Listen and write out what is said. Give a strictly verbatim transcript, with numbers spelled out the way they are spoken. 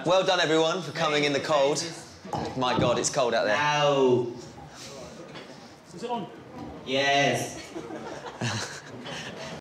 Well done, everyone, for coming in the cold. My God, it's cold out there. Now. Is it on? Yes.